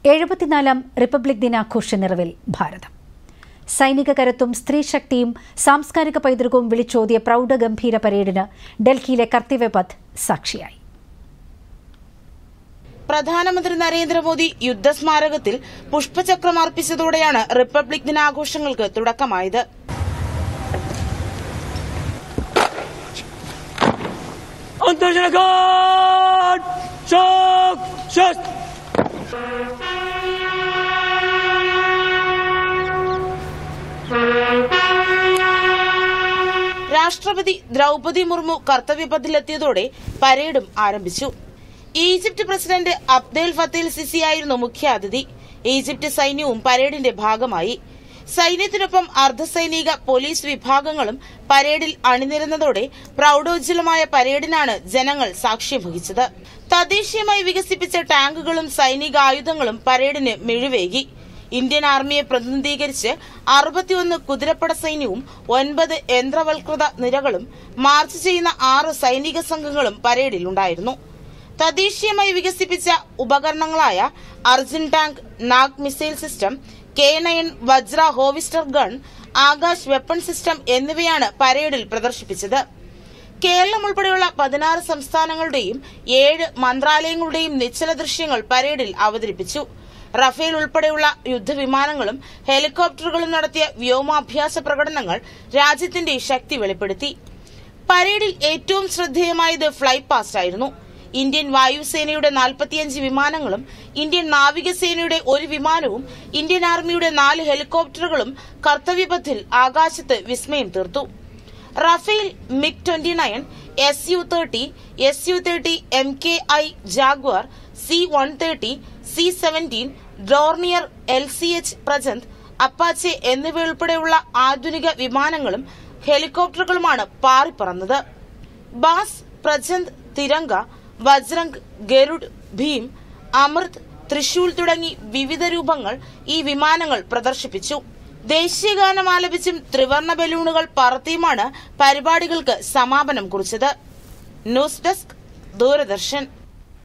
74-ാം republic ദിനാഘോഷ നിറവിൽ ഭാരതം. സൈനിക കരുത്തും സ്ത്രീശക്തിയും സാംസ്കാരിക പൈതൃകവും വിളിച്ചോതിയ പ്രൗഢഗംഭീര പരേഡിന് ഡൽഹിയിലെ കർത്തവ്യപഥ് സാക്ഷിയായി. പ്രധാനമന്ത്രി നരേന്ദ്രമോദി യുദ്ധസ്മാരകത്തിൽ പുഷ്പചക്രം അർപ്പിച്ചതോടെയാണ് റിപ്പബ്ലിക് ദിനാഘോഷങ്ങൾക്ക് തുടക്കമായത്. രാഷ്ട്രപതി ദ്രൗപദി മുർമു കർത്തവ്യപഥിലെത്തിയതോടെ പരേഡും ആരംഭിച്ചു. Egypt president Abdel Fattah Sisi ആയിരുന്നു മുഖ്യാതിഥി. ഈജിപ്ത് സൈന്യവും പരേഡിന്റെ ഭാഗമായി. സൈന്യത്തിനൊപ്പം അർദ്ധസൈനിക പോലീസ് വിഭാഗങ്ങളും പരേഡിൽ അണിനിരന്നതോടെ പ്രൌഢോജ്വലമായ പരേഡിനാണ് ജനങ്ങൾ സാക്ഷ്യം വഹിച്ചത്. തദ്ദേശീയമായി വികസിപ്പിച്ച ടാങ്കുകളും സൈനിക ആയുധങ്ങളും പരേഡിന് മിഴിവേകി. ഇന്ത്യൻ ആർമിയെ പ്രതിനിധീകരിച്ച് 61 കുതിരപ്പട സൈന്യവും 9 യന്ത്രവൽകൃത നിരകളും മാർച്ച് ചെയ്യുന്ന 6 സൈനിക സംഘങ്ങളും പരേഡിലുണ്ടായിരുന്നു. തദ്ദേശീയമായി വികസിപ്പിച്ച ഉപകരണങ്ങളായ Arjun tank, Nag missile system, K9 Vajra ഹോവിസ്റ്റർ ഗൺ, ആകാശ് വെപ്പൺ സിസ്റ്റം എന്നിവയാണ് പരേഡിൽ പ്രദർശിപ്പിച്ചത്. കേരളം ഉൾപ്പെടെയുള്ള 16 സംസ്ഥാനങ്ങളുടെയും 7 മന്ത്രാലയങ്ങളുടെയും നിശ്ചല ദൃശ്യങ്ങൾ പരേഡിൽ അവതരിപ്പിച്ചു. റഫേൽ ഉൾപ്പെടെയുള്ള യുദ്ധവിമാനങ്ങളും ഹെലികോപ്റ്ററുകളും നടത്തിയ വ്യോമാഭ്യാസ പ്രകടനങ്ങൾ രാജ്യത്തിന്റെ ശക്തി വെളിപ്പെടുത്തി. പരേഡിൽ ഏറ്റവും ശ്രദ്ധേയമായത് ഫ്ലൈ പാസ്റ്റ് ആയിരുന്നു. ഇന്ത്യൻ വായുസേനയുടെ 45 വിമാനങ്ങളും ഇന്ത്യൻ നാവികസേനയുടെ 1 വിമാനവും ഇന്ത്യൻ ആർമിയുടെ 4 ഹെലികോപ്റ്ററുകളും കർത്തവ്യപഥിൽ ആകാശത്ത് വിസ്മയം തീർത്തു. Rafale, MiG-29, Su-30, Su-30 MKI Jaguar, C-130, C-17, Dornier, LCH Prachand, Apache എന്നിവയുൾപ്പെടെയുള്ള ആധുനിക വിമാനങ്ങളും ഹെലികോപ്റ്ററുകളുമാണ് പാറിപ്പറന്നത്. ബാസ്, പ്രജന്ത്, തിരങ്ക, വജ്രംഗ്, ഗരുഡ്, ഭീം, അമൃത്, ത്രിശൂൽ തുടങ്ങി വിവിധ രൂപങ്ങൾ ഈ വിമാനങ്ങൾ പ്രദർശിപ്പിച്ചു. ദേശീയഗാനം ആലപിച്ചും ത്രിവർണ്ണ ബലൂണുകൾ പറത്തിയുമാണ് പരിപാടികൾക്ക് സമാപനം കുറിച്ചത്. News desk, Doordarshan.